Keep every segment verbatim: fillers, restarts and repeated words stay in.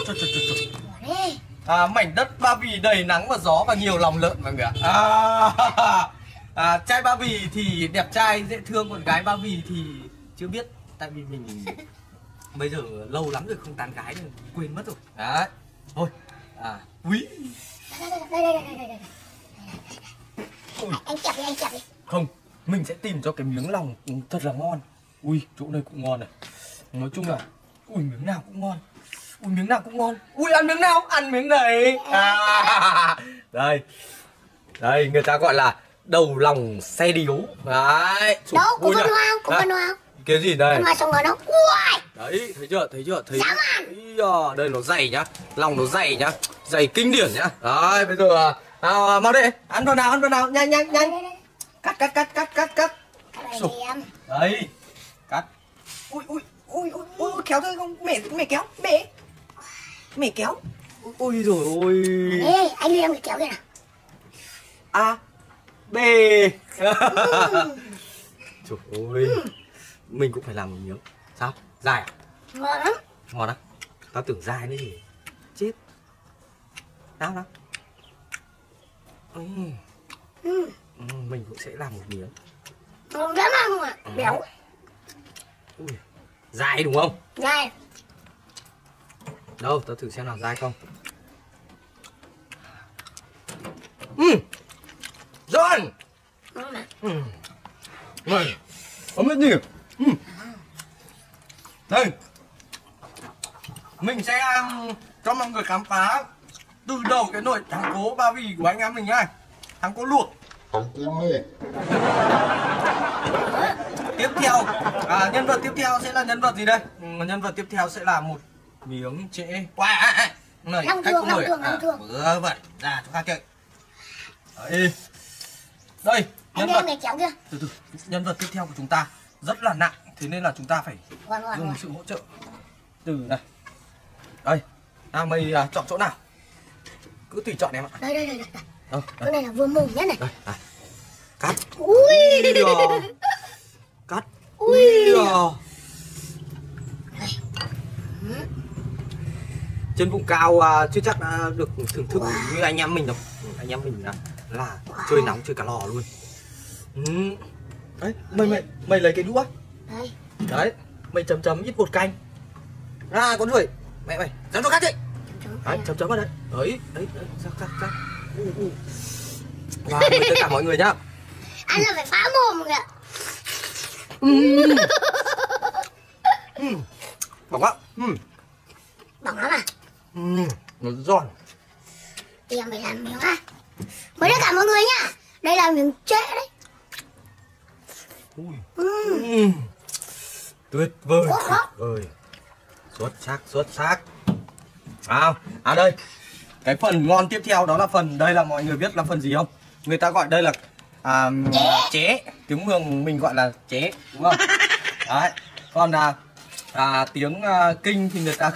trời, trời, trời. À, mảnh đất Ba Vì đầy nắng và gió và nhiều lòng lợn mọi người ạ. À, à, trai Ba Vì thì đẹp trai dễ thương, còn gái Ba Vì thì chưa biết, tại vì mình bây giờ lâu lắm rồi không tán gái nên quên mất rồi. Đấy. Thôi. À, quý. Đây đây đây đây đây đây. Anh chặt đi, anh chặt đi. Không, mình sẽ tìm cho cái miếng lòng thật là ngon. Ui, chỗ này cũng ngon này. Nói chung là ui miếng nào cũng ngon. Ui miếng nào cũng ngon. Ui ăn miếng nào? Ăn miếng này. À, đây. Đây người ta gọi là đầu lòng xe điếu. Đấy. Đâu, có con hoa không? Có con hoa không? Cái gì đây? Con hoa xong rồi nó. Ui. Đấy, thấy chưa? Thấy chưa? Thấy. Ý, đây nó dày nhá. Lòng nó dày nhá. Dày kinh điển nhá. Đấy, bây giờ à, mau đây, ăn vào nào, ăn vào nào, nhanh nhanh nhanh. Cắt cắt cắt cắt cắt cắt. Đấy. Cắt. Ui ui ui ui ui kéo thôi không, mẹ mẹ kéo, mẹ. Mẹ kéo. Ôi rồi ôi. Ê, anh Liêm kéo kia nào. A B. Trời ơi. Mình cũng phải làm một miếng. Sao? Dài à? Ngon lắm. Ngon á? Tao tưởng dài nữa thì chết. Nào nào. Ừ. Ừ. Ừ, mình cũng sẽ làm một miếng. Ngon lắm không ạ? À? Béo. Ui. Dài đúng không? Dài. Đâu, tao thử xem nào dai không. Ừ. Giòn. Ngon mà. Ừ. Này, không biết gì. Ừ. Đây. Mình sẽ um, cho mọi người khám phá từ đầu cái nồi thắng cố Ba Vì của anh em mình nhá. Thắng cố luộc. Thắng cố luộc. Tiếp theo, à, nhân vật tiếp theo sẽ là nhân vật gì đây? Ừ, nhân vật tiếp theo sẽ là một miếng trễ. Qua à, à. Này, long khách thường, có mời. Long thường, À, long thường. vừa vậy, ra chúng ta chơi. Đấy. Đây, nhân anh vật. Liêm kéo kia. Từ từ, nhân vật tiếp theo của chúng ta rất là nặng, thế nên là chúng ta phải Ngon, ngon, dùng ngon. sự hỗ trợ. Từ này. Đây. Nào mày à, chọn chỗ nào? Cứ tùy chọn em ạ. Đây đây đây đây. Đâu, Cái này là vừa mồm nhất này. đây, này. Cắt. Ui. Ui. Cắt. Ui. Ui. Trên vùng cao à, chưa chắc đã được thưởng thức wow. như anh em mình đâu. Anh em mình là, là wow. chơi nóng chơi cả lò luôn. Ừ. Đấy, mày mày mày lấy cái đũa. Đây. Đấy, mày chấm chấm ít bột canh. Ra con người. Mẹ mày, dám cho cắt đi. Đấy, chấm chấm vào đấy. Đấy, đấy, đấy, rắc rắc rắc. Uh, uh. Wow, mời tất cả mọi người nhá. Ăn là phải phá mồm kìa. Ừ. Ừ. Bỏng quá. Ừ. Bỏng lắm à? Ừ. Nó giòn. Em phải làm miếng á. Mời tất cả mọi người nhá. Đây là miếng trễ đấy. Ui. Ừ. Ừ. Tuyệt vời. Tuyệt vời. Xuất sắc, xuất sắc. À, à đây. Cái phần ngon tiếp theo đó là phần, đây là mọi người biết là phần gì không? Người ta gọi đây là à, chế. Tiếng Mường mình gọi là chế, đúng không? Đấy. Còn là à, tiếng à, kinh thì người ta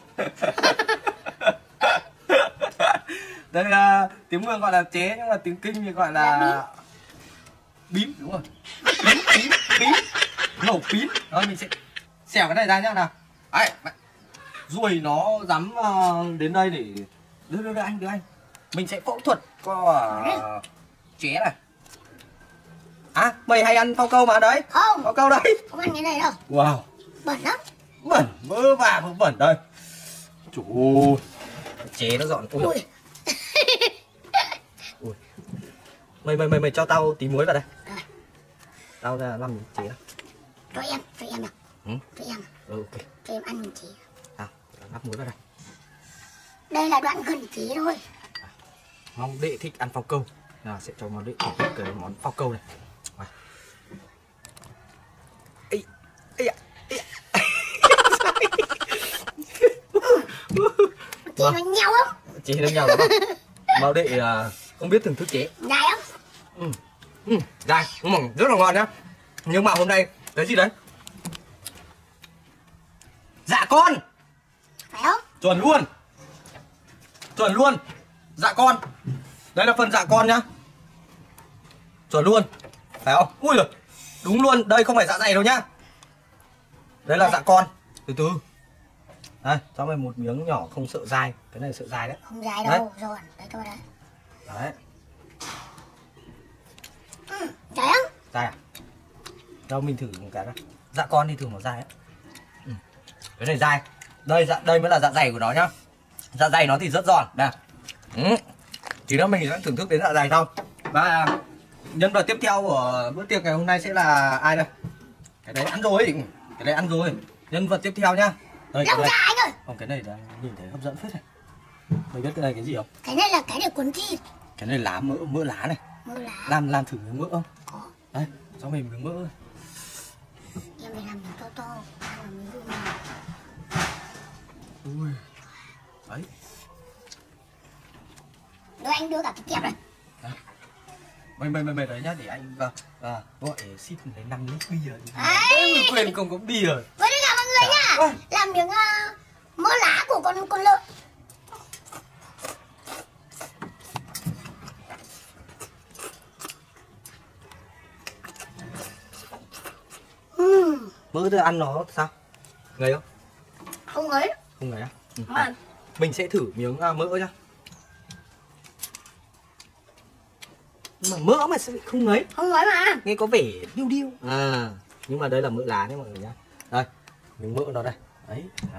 đây là tiếng Mường gọi là chế, nhưng mà tiếng kinh thì gọi là bím, đúng rồi. Bím, bím, bím. Nổ bím. Rồi mình sẽ xẻo cái này ra nhá nào. Đấy. Ruồi nó dám uh, đến đây để đưa đưa đưa anh đưa anh. Mình sẽ phẫu thuật qua uh, ché này. À, mày hay ăn phao câu mà đấy. Không. Phao câu đấy. Không ăn cái này đâu. Wow. Bẩn lắm. Bẩn vơ vả vơ bẩn đây. Trời ơi. Ché nó dọn. Ui. Ui. Ui. Mày mày mày mày cho tao tí muối vào đây. À. Tao ra làm ché. Cho em, cho em nào. Ừ. Cho em. Ừ, ok. Cho em ăn ché. À, lắp muối vào đây. Đây là đoạn gần ché thôi. À, mong đệ thích ăn phao câu. Nào sẽ cho món đệ thích cái món phao câu này. Ê, ê, ê. Chế nó nhau không? Chế nó nhau lắm không? Mao đệ uh, không biết thưởng thức chế. Dài không? Ừ. Ừ, dài, mỏng, rất là ngon nhá. Nhưng mà hôm nay cái gì đấy? Dạ con. Phải không? Chuẩn luôn. Chuẩn luôn. Dạ con. Đây là phần dạ con nhá. Chuẩn luôn. Phải không? Ui giời. Đúng luôn, đây không phải dạ dày đâu nhá. Đây là dạ con. Từ từ. Đây, cho mày một miếng nhỏ không sợ dai. Cái này sợ dai đấy. Không dai đâu, giòn. Đấy cho đây. Đấy. Ừ, dai không? Dai à? Đâu mình thử một cái nào. Dạ con đi thử một dai ấy. Ừ. Cái này dai. Đây dạ đây mới là dạ dày của nó nhá. Dạ dày nó thì rất giòn. Đây. Ừ. Chỉ nữa mình sẽ thưởng thức đến dạ dày không. Và nhân vật tiếp theo của bữa tiệc ngày hôm nay sẽ là ai đây? Cái đấy ăn rồi. Cái đấy ăn rồi. Nhân vật tiếp theo nhá. Đây, lòng dạ anh ơi. Không, cái này đang nhìn thấy hấp dẫn phết này. Mày biết cái này cái gì không? Cái này là cái để cuốn thịt. Cái này lá mỡ, mỡ lá này. Mỡ lá. Làm làm thử miếng mỡ không? Có. Đây, cho mình miếng mỡ. Em phải làm miếng to to, làm miếng vừa nhỏ. Ui. Đấy. Đưa anh đưa cả cái kẹp này. Mày mày mày mày đấy nhá, để anh và và gọi ship lấy năm lít bia đi. Đấy. Quyền không có bia. Với tất cả mọi người nhá. Làm miếng uh, mỡ lá của con con lợn. Uhm. Mỡ đưa ăn nó sao? Ngấy không? Không ngấy. Không ngấy á? Ừ. À. Mình sẽ thử miếng uh, mỡ nhá. Nhưng mà mỡ mà sao không ngấy? Không ngấy mà. Nghe có vẻ điêu điêu. À, nhưng mà đây là mỡ lá nhé mọi người nhá. Đây, miếng mỡ nó đây. Đấy. À.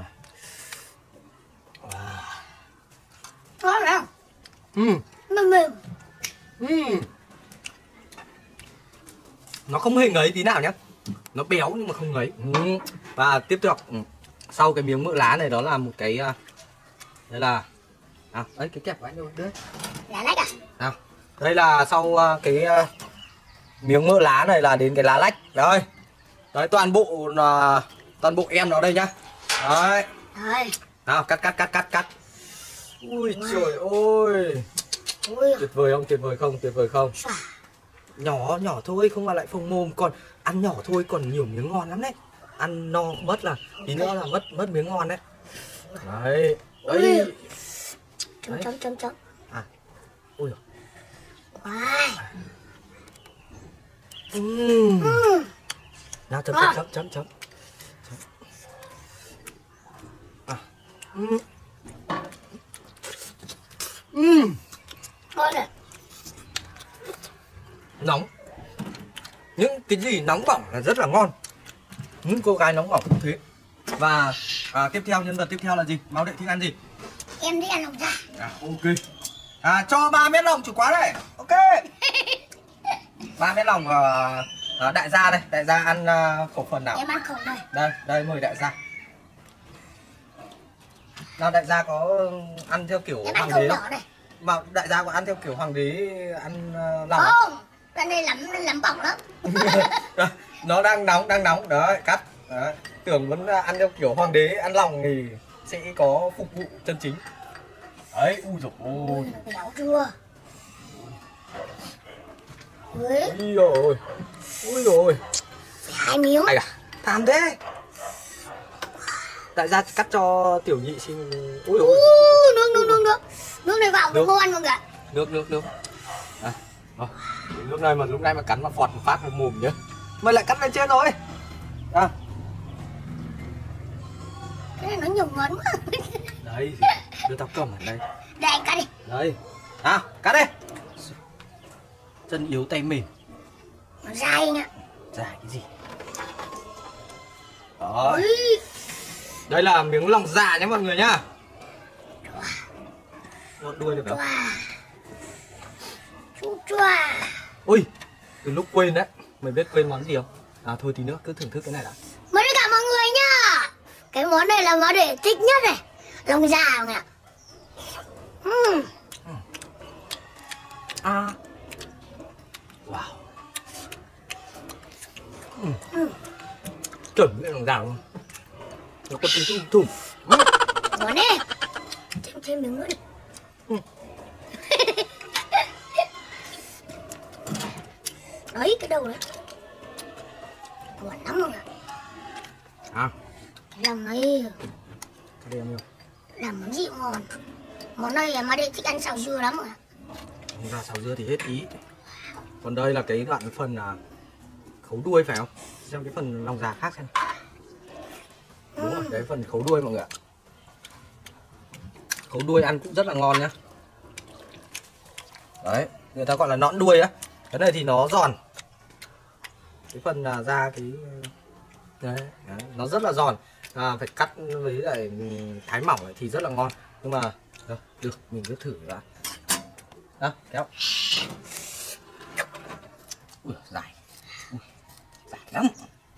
Wow. Ngon không? Ừ. Mềm mềm. Ừ. Nó không hề ngấy tí nào nhá. Nó béo nhưng mà không ngấy. Ừ. Và tiếp tục ừ. Sau cái miếng mỡ lá này đó là một cái uh, đây là à, đấy cái kẹp của anh đâu đấy. Lá lách à? Nào. Đây là sau uh, cái uh, miếng mỡ lá này là đến cái lá lách. Đây. Đấy toàn bộ là uh, toàn bộ em nó đây nhá. Đấy. Đấy. Nào cắt cắt cắt cắt cắt. Ui wow. Trời ơi. Ui. Tuyệt vời không? Tuyệt vời không? Tuyệt vời không? Xòa. Nhỏ nhỏ thôi không mà lại phồng mồm, còn ăn nhỏ thôi còn nhiều miếng ngon lắm đấy. Ăn no mất là tí nữa là mất mất miếng ngon đấy. Đấy. Đấy. Chấm chấm chấm chấm. À. Ui. Wow. Uhm. Uhm. Nào chấm à. chấm chấm chấm. À. Uhm. Uhm. Ngon rồi. Nóng. Những cái gì nóng bỏng là rất là ngon. Những cô gái nóng bỏng cũng thế. Và à, tiếp theo nhân vật tiếp theo là gì? Máu Đệ thích ăn gì? Em thích ăn lòng dạ. À, ok. À, cho ba mét lòng chủ quá đấy. Ok. ba mét lòng à, à, đại gia đây. Đại gia ăn à, khẩu phần nào? Em ăn khẩu này. Đây, đây mời đại gia. Nào đại gia có ăn theo kiểu em hoàng ăn đế khẩu không? nhỏ này. Mà đại gia có ăn theo kiểu hoàng đế ăn uh, lòng không? Cái này lắm lắm bỏng lắm. Nó đang nóng, đang nóng. Đấy, cắt. Đấy. Tưởng vẫn ăn theo kiểu hoàng đế ăn lòng thì sẽ có phục vụ chân chính. Đấy, ui dồi ôi. Béo chưa? Ui. Ui rồi. Ui rồi. Hai miếng. Ai à, tham thế. Đại gia cắt cho tiểu nhị xin. Ui ôi. Nước nước nước nước. Nước này vào nước. ngon mọi người ạ. Nước nước nước. À, à, nước này mà lúc này mà cắn mà phọt một phát vào mồm nhá. Mày lại cắt lên trên rồi. À. Cái này nó nhiều ngấn quá. Đây, đưa tao cầm ở đây. Đây anh cắt đi. Đây. À, cắt đi. Chân yếu tay mềm. Nó dai nha. Dài cái gì? Đó. Ui. Đây là miếng lòng dạ nhé mọi người nhá. Ngọn đuôi được không? Chú choa. Ui, từ lúc quên đấy. Mày biết quên món gì không? À thôi tí nữa cứ thưởng thức cái này đã. Mời tất cả mọi người nhá. Cái món này là món để thích nhất này. Lòng dạ mọi người ạ. Uhm. À. Wow. Uhm. Uhm. Chuẩn với lòng dạ luôn. Nó có tiếng thum thum. Món này. Thêm thêm miếng nữa đi. Uhm. Đấy cái đầu đấy. Ngon lắm rồi. À. Cái lòng này. Cái đây em yêu. Làm món gì ngon. Món này là mà đây thích ăn xào dưa lắm rồi. Không ra xào dưa thì hết ý. Còn đây là cái đoạn phần là khấu đuôi phải không? Xem cái phần lòng già khác xem. Đúng rồi, đấy phần khấu đuôi mọi người ạ. Khấu đuôi ăn cũng rất là ngon nhá. Đấy, người ta gọi là nõn đuôi á. Cái này thì nó giòn. Cái phần là ra cái đấy, đấy, nó rất là giòn. À, phải cắt với lại thái mỏng ấy thì rất là ngon. Nhưng mà được, được mình cứ thử đã. Đó, kéo. Ui, dài. Ui, dài lắm.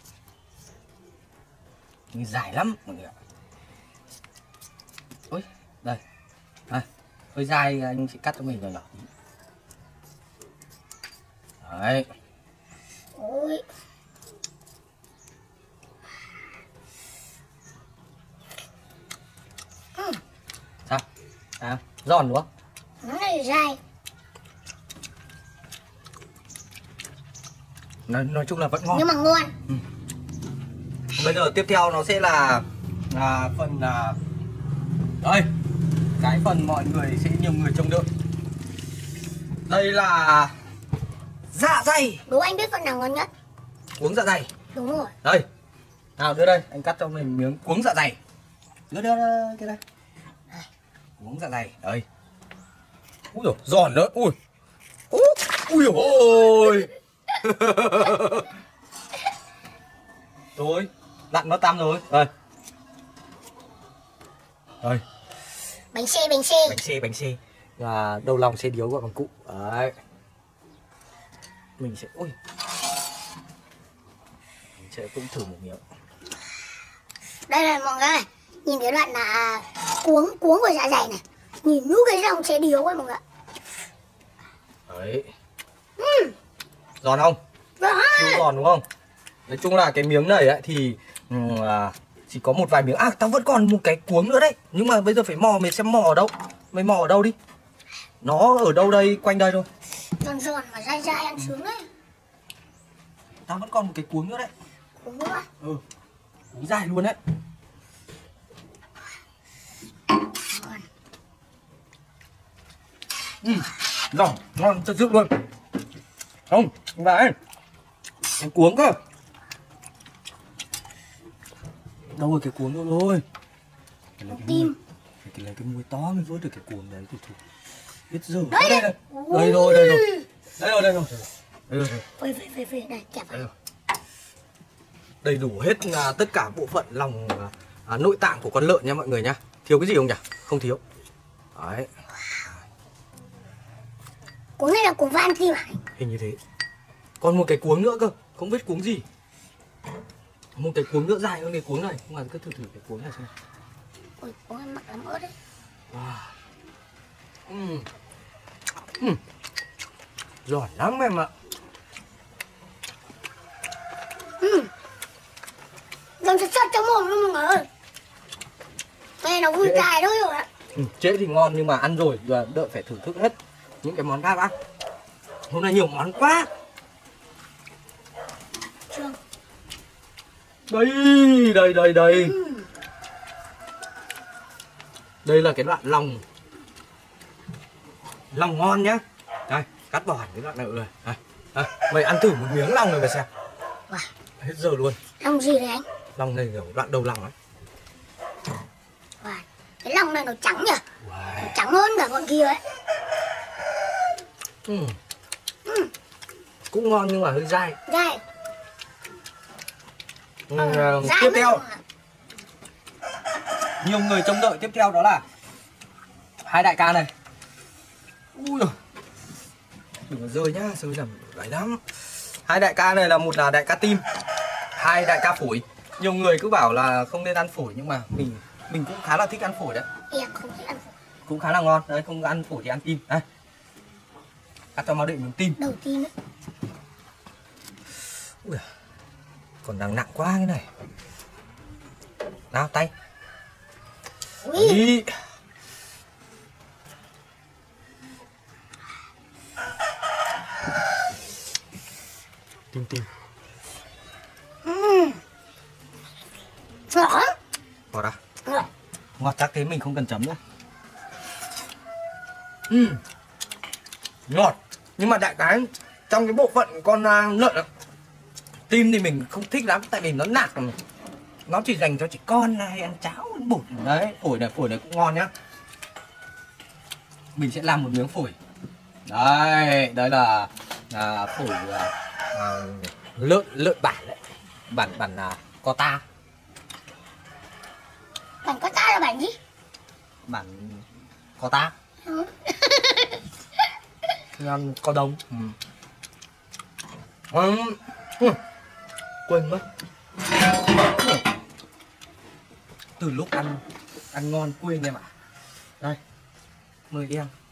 Dài lắm mọi người ạ. Ui, đây. Đây. Hơi dài anh sẽ cắt cho mình nhỏ nhỏ. Đấy. Ôi. Ừ. Sao? À, giòn đúng không? Nó này dài. Nói, nói chung là vẫn ngon. Nhưng mà ngon. Ừ. Bây giờ tiếp theo nó sẽ là, là phần là đây, cái phần mọi người sẽ nhiều người trông đợi. Đây là dạ dày. Đố anh biết phần nào ngon nhất? Cuống dạ dày. Đúng rồi. Đây. Nào đưa đây, anh cắt cho mình miếng cuống dạ dày. Đưa đưa, đưa cái đây. Cuống dạ dày. Đây. Ui dồi, giòn nữa. Ui. Ui, ui ôi. Rồi, lặn nó tăm rồi. Đây. Đây. Bánh xe, bánh xe. Bánh xe, bánh xe. Và đầu lòng xe điếu gọi bằng cụ. Đấy. Mình sẽ ui. Mình sẽ cũng thử một miếng. Đây là mọi người này. Nhìn cái đoạn là cuống, cuống của dạ dày này. Nhìn nút cái dòng xe điếu ấy mọi người. Đấy. Ừ. Giòn không? Đó. Siêu giòn đúng không? Nói chung là cái miếng này ấy, thì um, à, chỉ có một vài miếng. À tao vẫn còn một cái cuống nữa đấy. Nhưng mà bây giờ phải mò, mình xem mò ở đâu. Mày mò ở đâu đi. Nó ở đâu đây, quanh đây thôi. Giòn giòn mà dai dai ăn sướng đấy. Tao vẫn còn một cái cuống nữa đấy. Cuống nữa. Ừ. Cuống dài luôn đấy. Ngon. Ừ. Giòn, ngon thật sự luôn. Không, và ấy, cái cuống cơ. Đâu rồi cái cuống đâu rồi? Phải lấy cái Tim. muôi, phải lấy cái muôi to mới vớt được cái cuống đấy. Thôi, thôi. Biết giờ. Đây, đây, đây. Đây rồi, đây rồi. Đây rồi, đây rồi. Đây rồi. Phê phê phê phê này, chẹp Đây rồi. Đầy đủ hết à, tất cả bộ phận lòng à, nội tạng của con lợn nha mọi người nhá. Thiếu cái gì không nhỉ? Không thiếu. Đấy. Cuống này là cuống van tim à? Hình như thế. Còn một cái cuống nữa cơ, không biết cuống gì. Một cái cuống nữa dài hơn cái cuống này. Nhưng mà cứ thử thử cái cuống này xem. Ôi, cuống này mặn lắm ớt đấy. Wow. Uhm. Uhm. Giòn lắm em ạ. Ừ. Giòn thật sắt trong mồm luôn mọi người ơi. Đây nó vui dài thôi rồi ạ. Ừ, trễ thì ngon nhưng mà ăn rồi và đợi phải thưởng thức hết những cái món khác đã. Hôm nay nhiều món quá. Trương. Đây, đây, đây, đây. Ừ. Đây là cái đoạn lòng. Lòng ngon nhá. Đây, cắt bỏ hẳn cái đoạn này rồi. Đây, đây. Mày ăn thử một miếng lòng này mà xem. Wow. Hết giờ luôn. Lòng gì đấy anh? Lòng này kiểu đoạn đầu lòng ấy. Wow. Cái lòng này nó trắng nhỉ? Wow. Nó trắng hơn cả con kia ấy. Ừ. Ừ. Cũng ngon nhưng mà hơi dai. Dai. Ừ, Ờ, dai tiếp mất theo rồi ạ. nhiều người trông đợi tiếp theo đó là hai đại ca này. Ui giời. Đừng có rơi nhá, rơi làm gãy lắm. Hai đại ca này là một là đại ca tim, hai đại ca phổi. Nhiều người cứ bảo là không nên ăn phổi nhưng mà mình mình cũng khá là thích ăn phổi đấy. Em không thích ăn phổi. Cũng khá là ngon. Đấy, không ăn phổi thì ăn tim. Đây. Cắt cho Mao Định miếng tim. Đầu tiên ấy. Ui, còn đang nặng quá cái này. Nào tay. Ui. Đi. Tim tim. Ừ. Ngọt. Ngọt à? Ngọt. Ngọt chắc thế mình không cần chấm nữa. Ừ. Ngọt. Nhưng mà đại cái trong cái bộ phận con uh, lợn tim thì mình không thích lắm. Tại vì nó nạc. Nó chỉ dành cho trẻ con hay ăn cháo, ăn bột. Đấy, phổi này, phổi này cũng ngon nhá. mình sẽ làm một miếng phổi. Đây, đây là à, phổi à, à, lợn lợn bản đấy, bản bản à, co ta. Bản có ta là bản gì? Bản co ta. Ừ. Ăn co đông. Ừ. Ừ. Ừ. Quên mất. Ừ. Từ lúc ăn ăn ngon quên em ạ. Đây, mời em.